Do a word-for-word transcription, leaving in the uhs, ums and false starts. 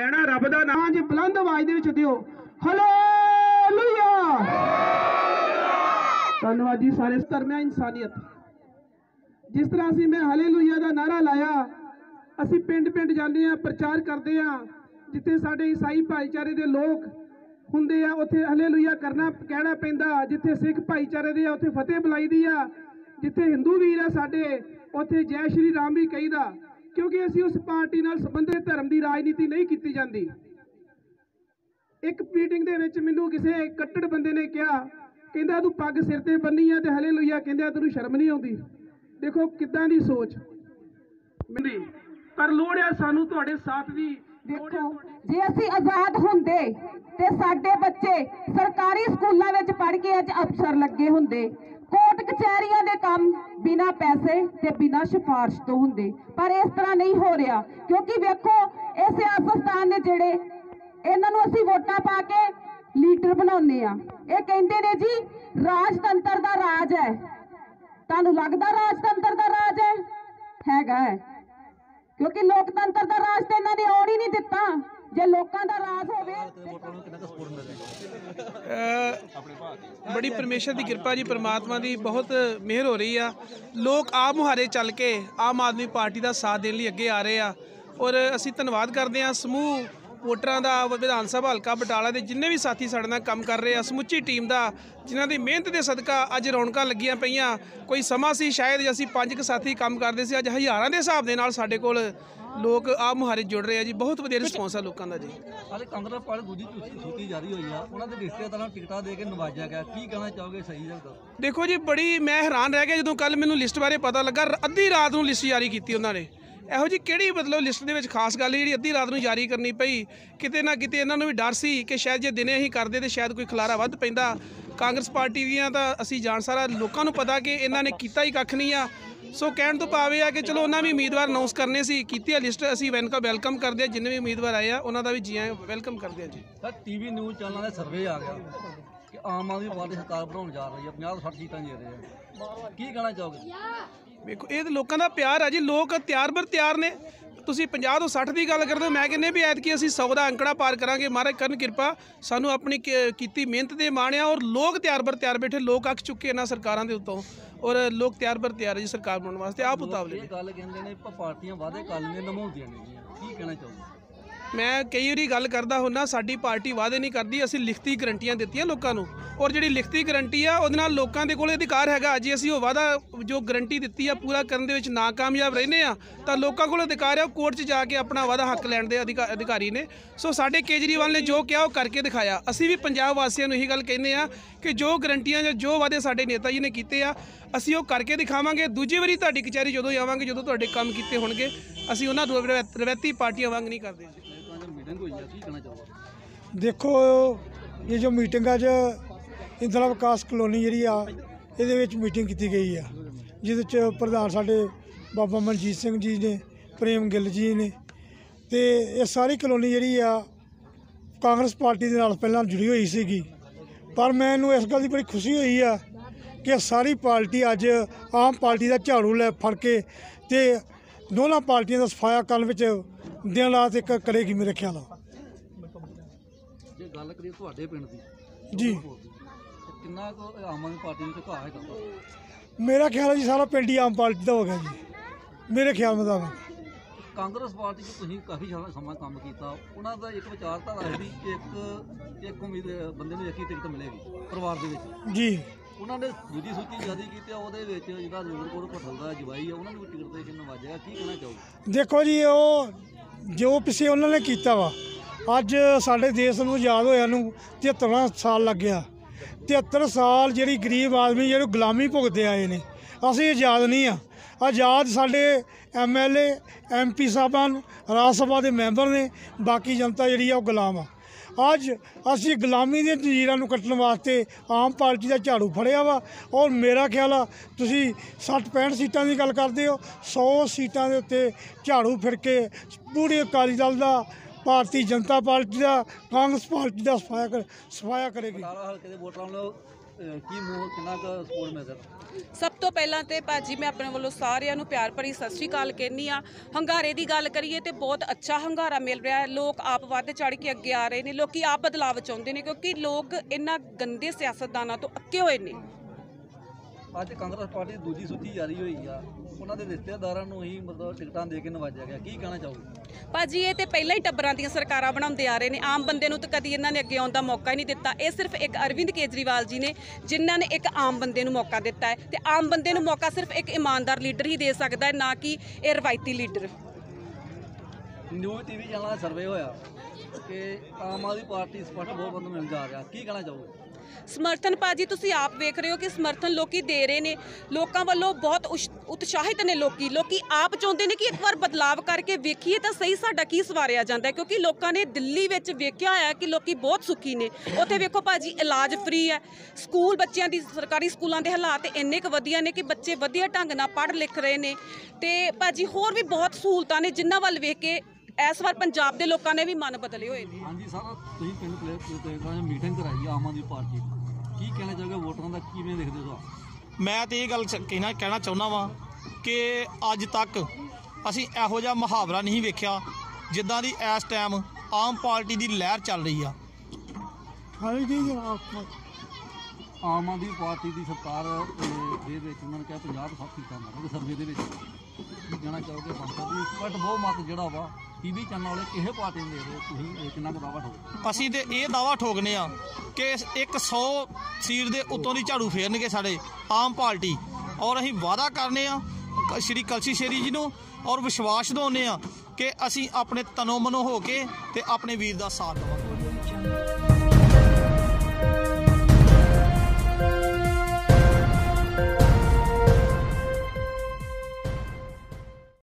लैना रब दा नाम जे बुलंद आवाज दे विच दिओ हालेलुया। धन्नवाद जी सारे धर्म इंसानियत। जिस तरह असीं मैं हालेलुया दा नारा लाया, असीं पिंड पिंड जांदे आ, प्रचार करदे आ, जिथे साडे ईसाई भाईचारे दे लोग हुंदे आ उत्थे हालेलुया करना कहना पैंदा, जिथे सिख भाईचारे दे उत्थे फतेह बुलाई दी आ, जिथे हिंदू वीर आ साडे उत्थे जय श्री राम भी कहीदा, क्योंकि असीं उस पार्टी नाल संबंधित धर्म की राजनीति नहीं की जाती। एक मीटिंग दे विच मैनूं किसी कट्टड़ बंदे ने कहा, कहंदा तू पग सिर ते बन्नी आ ते हालेलुया कहंदा तैनूं शर्म नहीं आउंदी। देखो किदां दी सोच मेरी, पर लोड़ है सानूं तुहाडे साथ दी। देखो जे असीं आज़ाद हुंदे ते साडे बच्चे सरकारी स्कूलों में पढ़ के अज अफसर लगे हुंदे, कोर्ट कचहरियां दे काम बिना पैसे ते बिना सिफारिश तो हुंदे, पर इस तरह नहीं हो रहा। क्योंकि वेखो ये सियासतदान ने जिहड़े इन्हां नूं असीं वोटां पा के लीडर बनाउने आ, ये कहंदे ने जी राजतंत्र दा राज है। तुहानूं लगदा राजतंत्र दा राज है? हैगा है, क्योंकि लोकतंत्र दा राज ते इन्हां ने आउण ही नहीं दिता। जे लोकां दा राज होवे बड़ी परमेश्वर की कृपा जी, परमात्मा की बहुत मेहर हो रही है। लोग आप मुहारे चल के आम आदमी पार्टी का साथ देने अगे आ रहे हैं और असीं धन्नवाद करते हैं समूह वोटरां दा, विधान सभा हल्का बटाला के जिन्ने भी साथी साडे नाल काम कर रहे हैं, समुची टीम का, जिन्हां दी मेहनत के सदका अज रौनकां लगियां पईयां। कोई समा सी शायद असीं पंज क साथी काम करते सी, अज हज़ारां के हिसाब दे नाल साडे कोल लोग आप मुहारे जुड़ रहे हैं जी। बहुत वधिया रिस्पॉन्स है लोगों का जी। अरे कांग्रेस पार्टी दूजी सूची जारी हुई है, उन्होंने रिश्तेदारां नूं टिकटां दे के नवाजा गया, की कहना चाहोगे? सही है? देखो जी बड़ी मैं हैरान रह गया जो कल मैनूं लिस्ट बारे पता लगा, अद्धी रात नूं लिस्ट जारी की उन्होंने। ਇਹੋ जी ਕਿਹੜੀ मतलब लिस्ट ਦੇ ਵਿੱਚ ਖਾਸ ਗੱਲ ਜਿਹੜੀ ਅੱਧੀ ਰਾਤ ਨੂੰ ਜਾਰੀ ਕਰਨੀ ਪਈ, ਕਿਤੇ ਨਾ ਕਿਤੇ ਇਹਨਾਂ ਨੂੰ ਵੀ ਡਰ ਸੀ ਕਿ ਸ਼ਾਇਦ ਜੇ ਦਿਨੇ ਅਸੀਂ ਕਰਦੇ ਤੇ ਸ਼ਾਇਦ ਕੋਈ ਖਲਾਰਾ ਵੱਧ ਪੈਂਦਾ। ਕਾਂਗਰਸ ਪਾਰਟੀ ਦੀਆਂ ਤਾਂ ਅਸੀਂ ਜਾਣ ਸਾਰਾ ਲੋਕਾਂ ਨੂੰ ਪਤਾ ਕਿ ਇਹਨਾਂ ਨੇ ਕੀਤਾ ਹੀ ਕੱਖ ਨਹੀਂ ਆ। ਸੋ ਕਹਿਣ ਤੋਂ ਭਾਵੇਂ ਆ ਕਿ ਚਲੋ ਉਹਨਾਂ ਵੀ ਉਮੀਦਵਾਰ ਅਨਾਉਂਸ ਕਰਨੇ ਸੀ, ਕੀਤੀ ਆ ਲਿਸਟ, ਅਸੀਂ ਵੈਲਕਮ ਕਰਦੇ ਹਾਂ ਜਿੰਨੇ ਵੀ ਉਮੀਦਵਾਰ ਆਏ ਆ ਉਹਨਾਂ ਦਾ ਵੀ ਜੀ ਆਇਆਂ ਵੈਲਕਮ ਕਰਦੇ ਹਾਂ ਜੀ। ਸਰ ਟੀਵੀ ਨਿਊਜ਼ ਚੈਨਲਾਂ ਦੇ ਸਰਵੇ ਆ ਗਿਆ ਕਿ ਆਮ ਆਦਮੀ ਪਾਰਟੀ ਸਰਕਾਰ ਬਣਾਉਣ ਜਾ ਰਹੀ ਹੈ, ਪੰਜਾਹ ਤੋਂ ਸੱਠ ਸੀਟਾਂ ਦੇ ਰਹੇ ਆ, ਕੀ ਕਹਿਣਾ ਚਾਹੋਗੇ? ਵੇਖੋ ਇਹ ਤਾਂ ਲੋਕਾਂ ਦਾ ਪਿਆਰ ਆ ਜੀ, ਲੋਕ ਤਿਆਰ ਬਰ ਤਿਆਰ ਨੇ। ਤੁਸੀਂ ਪੰਜਾਹ ਤੋਂ ਸੱਠ ਦੀ ਗੱਲ ਕਰਦੇ ਹੋ, ਮੈਂ ਕਹਿੰਦੇ ਵੀ ਐਤਕੀ ਅਸੀਂ ਸੌ ਦਾ ਅੰਕੜਾ ਪਾਰ ਕਰਾਂਗੇ। ਮਹਾਰਾਜ ਕਰਨ ਕਿਰਪਾ, ਸਾਨੂੰ ਆਪਣੀ ਕੀਤੀ ਮਿਹਨਤ ਦੇ ਮਾਣਿਆ ਔਰ ਲੋਕ ਤਿਆਰ ਬਰ ਤਿਆਰ ਬੈਠੇ, ਲੋਕ ਅੱਕ ਚੁੱਕੇ ਇਹਨਾਂ ਸਰਕਾਰਾਂ ਦੇ ਉੱਤੋਂ ਔਰ ਲੋਕ ਤਿਆਰ ਬਰ ਤਿਆਰ ਜੀ ਸਰਕਾਰ ਬਣਾਉਣ ਵਾਸਤੇ ਆਪ ਉਤਾਵਲੇ। ਇਹ ਗੱਲ ਕਹਿੰਦੇ ਨੇ ਪਾਰਟੀਆਂ ਵਾਅਦੇ ਕਰ ਲੈਂਦੀਆਂ ਨਿਭਾਉਂਦੀਆਂ ਨਹੀਂ, ਕੀ ਕਹਿਣਾ ਚਾਹੋਗੇ? ਮੈਂ ਕਈ ਵਾਰੀ ਗੱਲ ਕਰਦਾ ਹੁੰਦਾ, ਸਾਡੀ ਪਾਰਟੀ ਵਾਅਦੇ ਨਹੀਂ ਕਰਦੀ, ਅਸੀਂ ਲਿਖਤੀ ਗਰੰਟੀਆਂ ਦਿੱਤੀਆਂ ਲੋਕਾਂ ਨੂੰ ਔਰ ਜਿਹੜੀ ਲਿਖਤੀ ਗਰੰਟੀ ਆ ਉਹਦੇ ਨਾਲ ਲੋਕਾਂ ਦੇ ਕੋਲ ਅਧਿਕਾਰ ਹੈਗਾ। ਜੇ ਅਸੀਂ ਉਹ ਵਾਅਦਾ ਜੋ ਗਰੰਟੀ ਦਿੱਤੀ ਆ ਪੂਰਾ ਕਰਨ ਦੇ ਵਿੱਚ ਨਾਕਾਮਯਾਬ ਰਹਿੰਦੇ ਆ ਤਾਂ ਲੋਕਾਂ ਕੋਲ ਅਧਿਕਾਰ ਆ ਕੋਰਟ 'ਚ ਜਾ ਕੇ ਆਪਣਾ ਵਾਅਦਾ ਹੱਕ ਲੈਣ ਦੇ ਅਧਿਕਾਰੀ ਨੇ। ਸੋ ਸਾਡੇ ਕੇਜਰੀਵਾਲ ਨੇ ਜੋ ਕਿਹਾ ਉਹ ਕਰਕੇ ਦਿਖਾਇਆ। ਅਸੀਂ ਵੀ ਪੰਜਾਬ ਵਾਸੀਆਂ ਨੂੰ ਇਹੀ ਗੱਲ ਕਹਿੰਦੇ ਆ ਕਿ ਜੋ ਗਰੰਟੀਆਂ ਜਾਂ ਜੋ ਵਾਅਦੇ ਸਾਡੇ ਨੇਤਾ ਜੀ ਨੇ ਕੀਤੇ ਆ ਅਸੀਂ ਉਹ ਕਰਕੇ ਦਿਖਾਵਾਂਗੇ। ਦੂਜੀ ਵਾਰੀ ਤੁਹਾਡੀ ਕਚਹਿਰੀ ਜਦੋਂ ਆਵਾਂਗੇ, ਜਦੋਂ ਤੁਹਾਡੇ ਕੰਮ ਕੀਤੇ ਹੋਣਗੇ, ਅਸੀਂ ਉਹਨਾਂ ਰਵੈਤੀ ਪਾਰਟੀਆਂ ਵਾਂਗ ਨਹੀਂ ਕਰਦੇ। देखो ये जो मीटिंग अज इंदिरा विकास कलोनी जी ये मीटिंग की गई है, जिद प्रधान साढ़े बाबा मनजीत सिंह जी ने, प्रेम गिल जी ने, तो ये सारी कलोनी जी कांग्रेस पार्टी के नाल पहला जुड़ी हुई सी, पर मैनू इस गल की बड़ी खुशी हुई है कि सारी पार्टी अज आम पार्टी का झाड़ू लै फड़ के ते दोनों पार्टियों का सफाया करने में दिन रात एक करेगी मेरे ख्याल। जे गल करिए तुहाडे पिंड दी जी, किन्ना को आम आदमी पार्टी में झुकाव है? मेरा ख्याल है जी सारा पिंड ही आम पार्टी का हो गया जी, मेरे ख्याल मुताबिक। कांग्रेस पार्टी च तुसीं काफ़ी समा काम किया, उन्हां दा एक विचारधारा है भी एक एक उम्मीद बंदे नूं एक ही टिकट मिलेगी परिवार दे विच जी। उन्होंने दूजी सूची जारी की, जिहड़ा जोधपुर पठल का जवाई है उन्होंने भी टिकट दे के नवाजा, की कहना चाहोगे? देखो जी वो जो पिछे उन्होंने किया वा, अज साडे देश नूं आज़ाद होया नूं तिहत्तर साल लग गया। तिहत्तर साल जिहड़ी गरीब आदमी जिहड़े गुलामी भुगते आए ने, असीं आज़ाद नहीं हाँ। आज़ाद साडे M L A M P साहबान राज सभा के मैंबर ने, बाकी जनता जिहड़ी आ गुलाम आ। अज असी गुलामी दी जंजीरां नूं कट्टण वास्ते आम पार्टी का झाड़ू फड़िया वा और मेरा ख्याल आ तुसीं सठ पैंठ सीटां की गल करदे हो, सौ सीटां दे उत्ते झाड़ू फिर के पूरे अकाली दल दा ਭਾਰਤੀ ਜਨਤਾ ਪਾਰਟੀ ਦਾ, ਕਾਂਗਰਸ ਪਾਰਟੀ ਦਾ ਸਫਾਇਆ ਕਰ ਸਫਾਇਆ ਕਰੇਗੀ। ਬਟਾਲਾ ਹਲਕੇ ਦੇ ਵੋਟਰਾਂ ਨੂੰ ਅਹ, ਕੀ ਮੂੰਹ ਕਿੰਨਾ ਕੁ ਸਪੋਰਟ ਮਿਲ ਸਕਦਾ? ਸਭ ਤੋਂ ਪਹਿਲਾਂ ਤੇ ਭਾਜੀ ਮੈਂ ਆਪਣੇ ਵੱਲੋਂ ਸਾਰਿਆਂ ਨੂੰ ਪਿਆਰ ਭਰੀ ਸਤਿ ਸ਼੍ਰੀ ਅਕਾਲ ਕਹਿੰਦੀ ਆ। ਹੰਗਾਰੇ ਦੀ ਗੱਲ ਕਰੀਏ ਤੇ ਬਹੁਤ ਅੱਛਾ ਹੰਗਾਰਾ ਮਿਲ ਰਿਹਾ ਹੈ। ਲੋਕ ਆਪ ਵੱਧ ਚੜ ਕੇ ਅੱਗੇ ਆ ਰਹੇ ਨੇ, ਲੋਕੀ ਆਪ ਬਦਲਾਵ ਚਾਹੁੰਦੇ ਨੇ ਕਿਉਂਕਿ ਲੋਕ ਇਹਨਾਂ ਗੰਦੇ ਸਿਆਸਤਦਾਨਾਂ ਤੋਂ ਅੱਕੇ ਹੋਏ ਨੇ। ਅੱਜ ਕਾਂਗਰਸ ਪਾਰਟੀ ਦੀ ਦੂਜੀ ਸੂਚੀ ਜਾਰੀ ਹੋਈ ਆ, ਉਹਨਾਂ ਦੇ ਰਿਸ਼ਤੇਦਾਰਾਂ ਨੂੰ ਹੀ ਮਤਲਬ ਟਿਕਟਾਂ ਦੇ ਕੇ ਨਵਾਜਿਆ ਗਿਆ, ਕੀ ਕਹਿਣਾ ਚਾਹੋਗੇ? ਭਾਜੀ ਇਹ ਤੇ ਪਹਿਲਾਂ ਹੀ ਟੱਬਰਾਂ ਦੀਆਂ ਸਰਕਾਰਾਂ ਬਣਾਉਂਦੇ ਆ ਰਹੇ ਨੇ, ਆਮ ਬੰਦੇ ਨੂੰ ਤਾਂ ਕਦੀ ਇਹਨਾਂ ਨੇ ਅੱਗੇ ਆਉਣ ਦਾ ਮੌਕਾ ਹੀ ਨਹੀਂ ਦਿੱਤਾ। ਇਹ ਸਿਰਫ ਇੱਕ ਅਰਵਿੰਦ ਕੇਜਰੀਵਾਲ ਜੀ ਨੇ ਜਿਨ੍ਹਾਂ ਨੇ ਇੱਕ ਆਮ ਬੰਦੇ ਨੂੰ ਮੌਕਾ ਦਿੱਤਾ ਹੈ, ਤੇ ਆਮ ਬੰਦੇ ਨੂੰ ਮੌਕਾ ਸਿਰਫ ਇੱਕ ਇਮਾਨਦਾਰ ਲੀਡਰ ਹੀ ਦੇ ਸਕਦਾ ਹੈ, ਨਾ ਕਿ ਇਹ ਰਵਾਇਤੀ ਲੀਡਰ। ਨਿਊਜ਼ ਟੀਵੀ ਚੈਨਲ ਦਾ ਸਰਵੇ ਹੋਇਆ ਕਿ ਆਮ ਆਦਮੀ ਪਾਰਟੀ ਸਪਸ਼ਟ ਬਹੁਮਤ ਮਿਲ ਜਾ ਰਿਹਾ, ਕੀ ਕਹਿਣਾ ਚਾਹੋਗੇ? ਸਮਰਥਨ ਭਾਜੀ ਤੁਸੀਂ ਆਪ ਵੇਖ ਰਹੇ ਹੋ ਕਿ ਸਮਰਥਨ ਲੋਕੀ ਦੇ ਰਹੇ ਨੇ, ਲੋਕਾਂ ਵੱਲੋਂ ਬਹੁਤ ਉਸ਼- ਉਤਸ਼ਾਹਿਤ ਨੇ ਲੋਕੀ ਲੋਕੀ ਆਪ ਚਾਹੁੰਦੇ ਨੇ ਕਿ ਇੱਕ ਵਾਰ ਬਦਲਾਵ ਕਰਕੇ ਵੇਖੀਏ ਤਾਂ ਸਹੀ ਸਾਡਾ ਕੀ ਸਵਾਰਿਆ ਜਾਂਦਾ ਹੈ, ਕਿਉਂਕਿ ਲੋਕਾਂ ਨੇ ਦਿੱਲੀ ਵਿੱਚ ਵੇਖਿਆ ਹੋਇਆ ਕਿ ਲੋਕੀ ਬਹੁਤ ਸੁਖੀ ਨੇ। ਉੱਥੇ ਵੇਖੋ ਭਾਜੀ ਇਲਾਜ ਫ੍ਰੀ ਹੈ, ਸਕੂਲ ਬੱਚਿਆਂ ਦੀ ਸਰਕਾਰੀ ਸਕੂਲਾਂ ਦੇ ਹਾਲਾਤ ਇੰਨੇ ਕੁ ਵਧੀਆ ਨੇ ਕਿ ਬੱਚੇ ਵਧੀਆ ਢੰਗ ਨਾਲ ਪੜ੍ਹ ਲਿਖ ਰਹੇ ਨੇ, ਤੇ ਭਾਜੀ ਹੋਰ ਵੀ ਬਹੁਤ ਸਹੂਲਤਾਂ ਨੇ ਜਿਨ੍ਹਾਂ ਵੱਲ ਵੇਖ ਕੇ ਇਸ ਵਾਰ ਪੰਜਾਬ ਦੇ ਲੋਕਾਂ ਨੇ ਵੀ ਮਨ ਬਦਲੇ ਹੋਏ ਨੇ। ਹਾਂਜੀ ਸਰ, ਤੁਸੀਂ ਪਿੰਡ ਪਲੇਅਰ ਮੀਟਿੰਗ ਕਰਾਈ ਆਮ ਆਦਮੀ ਪਾਰਟੀ, ਕੀ ਕਹਿਣਾ ਚਾਹੋਗੇ? ਵੋਟਰਾਂ ਦਾ ਕਿਵੇਂ ਦੇਖਦੇ ਹੋ? ਮੈਂ ਤੇ ਇਹ ਗੱਲ ਸ- ਕਹਿਣਾ ਕਹਿਣਾ ਚਾਹੁੰਦਾ ਵਾਂ ਕਿ ਅੱਜ ਤੱਕ ਅਸੀਂ ਇਹੋ ਜਿਹਾ ਮੁਹਾਵਰਾ ਨਹੀਂ ਵੇਖਿਆ ਜਿੱਦਾਂ ਦੀ ਇਸ ਟਾਈਮ ਆਮ ਪਾਰਟੀ ਦੀ ਲਹਿਰ ਚੱਲ ਰਹੀ ਆ। ਹਾਲੇ ਕੀ ਜਨਾਬ, ਆਮ ਆਦਮੀ ਪਾਰਟੀ ਦੀ ਸਰਕਾਰ ਅਹ, ਦੇ ਵਿੱਚ ਉਹਨਾਂ ਨੇ ਕਿਹਾ ਪੰਜਾਹ ਤੋਂ ਸੱਠ ਸੀਟਾਂ ਮਾਰੋਗੇ ਸਰਵੇ ਦੇ ਵਿੱਚ, ਕੀ ਕਹਿਣਾ ਚਾਹੋਗੇ? ਬੰਦਾ ਦੀ ਸਪਸ਼ਟ ਬਹੁਮਤ ਜਿਹੜਾ ਵਾ ਟੀਵੀ ਚੈਨਲ ਵਾਲੇ ਕਿਸੇ ਪਾਰਟੀ ਨੂੰ ਦੇ ਰਹੇ, ਤੁਸੀਂ ਇਹ ਕਿੰਨਾ ਕੁ ਦਾਅਵਾ ਠੋਕ? ਅਸੀਂ ਤੇ ਇਹ ਦਾਅਵਾ ਠੋਕਨੇ ਆ ਕਿ ਇੱਕ ਸੌ ਸੀਟ ਦੇ ਉੱਤੋਂ ਦੀ ਝਾੜੂ ਫੇਰਨਗੇ ਸਾਡੇ ਆਮ ਪਾਰਟੀ, ਔਰ ਅਸੀਂ ਵਾਅਦਾ ਕਰਨੇ ਆ ਕ- ਸ਼੍ਰੀ ਕਲਸੀ ਸ਼ੇਰੀ ਜੀ ਨੂੰ, ਔਰ ਵਿਸ਼ਵਾਸ ਦਿਵਾਉਂਦੇ ਆ ਕਿ ਅਸੀਂ ਆਪਣੇ ਤਨੋਂ ਮਨੋਂ ਹੋ ਕੇ ਤੇ ਆਪਣੇ ਵੀਰ ਦਾ ਸਾਥ ਦੇਵਾਂਗੇ।